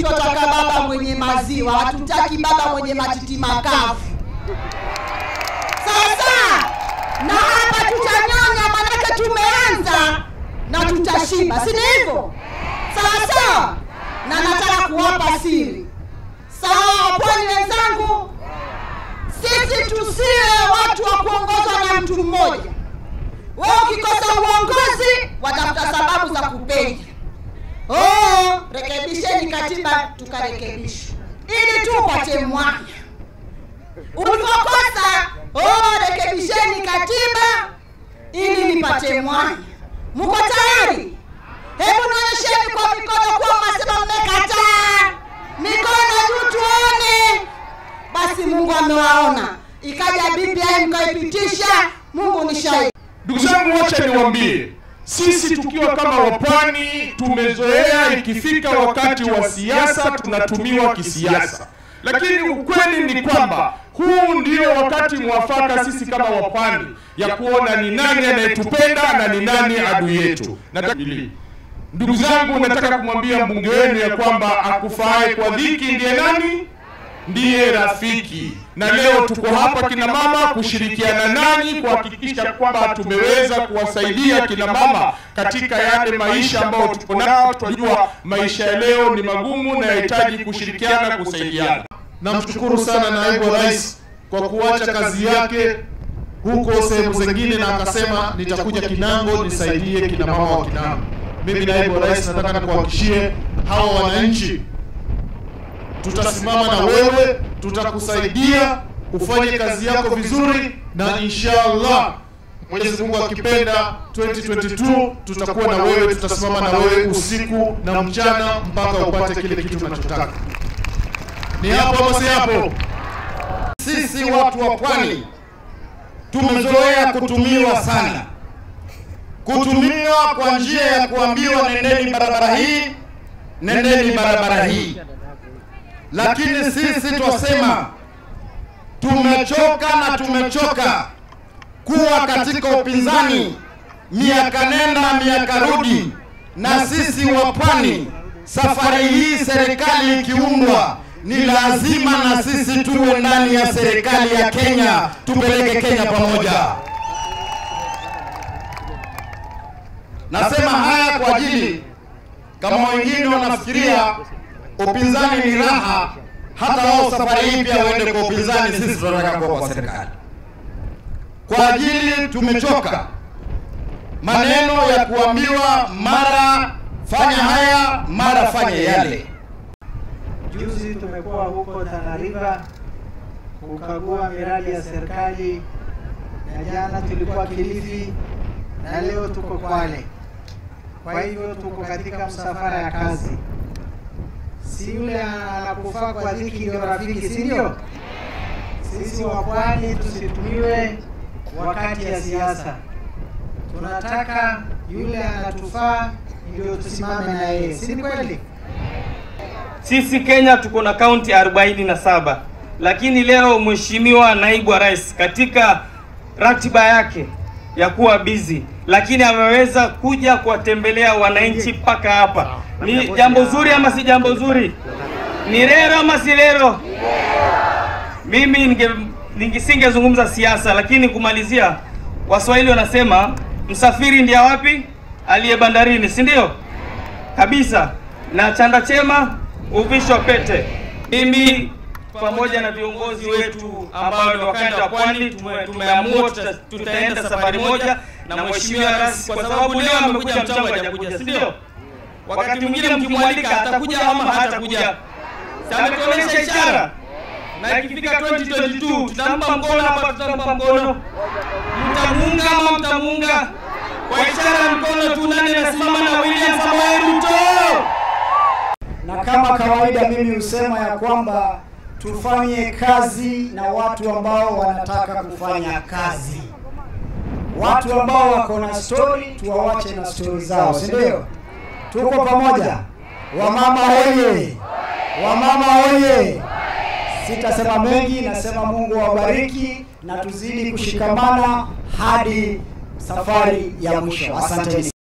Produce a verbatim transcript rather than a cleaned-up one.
tunataka baba mwenye maziwa, hatutaki baba mwenye matiti makavu. Sasa na hapa tutanyonya, manake tumeanza na tutashiba, si hivyo? Sasa na nataka kuwapa siri. Sawa pwani wenzangu, sisi tusiwe watu wa kuongozwa na mtu mmoja. Wewe ukikosa uongozi watafuta sababu za kupenya. Oh, rekebisheni katiba tukarekebisha ili tu upate mwanya. Ulikokosa, oh rekebisheni katiba ili nipate mwanya. Mko tayari? Hebu nionyesheni kwa mikono kwa mnasema mmekataa. Mikono juu tuone. Basi Mungu amewaona. Ikaja B B I mkaipitisha, Mungu ni shahidi. Ndugu zangu, wacha niwaambie, sisi tukiwa kama wapwani tumezoea ikifika wakati wa siasa tunatumiwa kisiasa. Lakini ukweli ni kwamba huu ndio wakati mwafaka sisi kama wapwani ya kuona ni nani anayetupenda na ni nani adui yetu. Ndugu zangu, nataka kumwambia mbunge wenu ya kwamba akufae kwa dhiki ndiye nani? Ndiye rafiki. Na leo tuko hapa kina mama kushirikiana nanyi kuhakikisha kwamba tumeweza kuwasaidia kina mama katika yale maisha ambayo tuko nao. Tunajua maisha ya leo ni magumu na yanahitaji kushirikiana, kusaidiana. Namshukuru sana naibu wa rais kwa kuacha kazi yake huko sehemu zingine na akasema nitakuja Kinango nisaidie kina mama wa Kinango. Mimi naibu wa rais nataka nikuhakikishie hawa wananchi tutasimama na wewe, tutakusaidia ufanye kazi yako vizuri, na inshallah Mwenyezi Mungu akipenda twenty twenty-two tutakuwa na wewe, tutasimama na wewe usiku na mchana mpaka upate kile kitu unachotaka. Ni hapo ama si hapo? Sisi watu wa pwani tumezoea kutumiwa sana. Kutumiwa kwa njia ya kuambiwa nendeni barabara hii, nendeni barabara hii. Lakini sisi twasema tumechoka na tumechoka kuwa katika upinzani miaka nenda miaka rudi. Na sisi wa pwani, safari hii serikali ikiundwa ni lazima na sisi tuwe ndani ya serikali ya Kenya, tupeleke Kenya pamoja. Nasema haya kwa ajili kama wengine wanafikiria upinzani ni raha, hata wao safari hii pia waende kwa upinzani, sisi tunataka kuwa kwa serikali. Kwa ajili tumechoka maneno ya kuambiwa mara fanya haya, mara fanya yale. Juzi tumekuwa huko Tana River kukagua miradi ya serikali, na jana tulikuwa Kilifi, na leo tuko Kwale. Kwa hivyo tuko katika msafara ya kazi. Si yule anakufaa kwa dhiki ndio rafiki, si ndio? Sisi wa pwani tusitumiwe wakati ya siasa. Tunataka yule anatufaa ndio tusimame na yeye, si kweli? Sisi Kenya tuko na kaunti arobaini na saba, lakini leo mheshimiwa naibu wa rais katika ratiba yake ya kuwa busy, lakini ameweza kuja kuwatembelea wananchi paka hapa. Ni jambo zuri ama si jambo zuri? Ni rero ama si rero? Mimi ninge ningesingezungumza siasa, lakini kumalizia, Waswahili wanasema msafiri ndiye wapi? Aliye bandarini, si ndio? Kabisa. Na chanda chema uvisho pete. Mimi pamoja na viongozi wetu ambao ni wakanda wa pwani tumeamua tuta, tutaenda safari moja na mheshimiwa rais, kwa sababu leo amekuja mchango hajakuja, si ndio? Wakati mwingine mkimwalika atakuja ama hatakuja. Sasa tuonyesha ishara. Na ikifika twenty twenty-two tutampa mkono hapa, tutampa mkono. Mtamuunga ama mtamuunga? Kwa ishara mkono tu, nani anasimama na William Samoei Ruto? Na kama kawaida mimi husema ya kwamba tufanye kazi na watu ambao wanataka kufanya kazi. Watu ambao wako na story tuwawache na story zao, si ndio? Tuko pamoja. Wamama hoye! Wamama hoye! Sitasema mengi, nasema Mungu awabariki na tuzidi kushikamana hadi safari ya mwisho. Asanteni.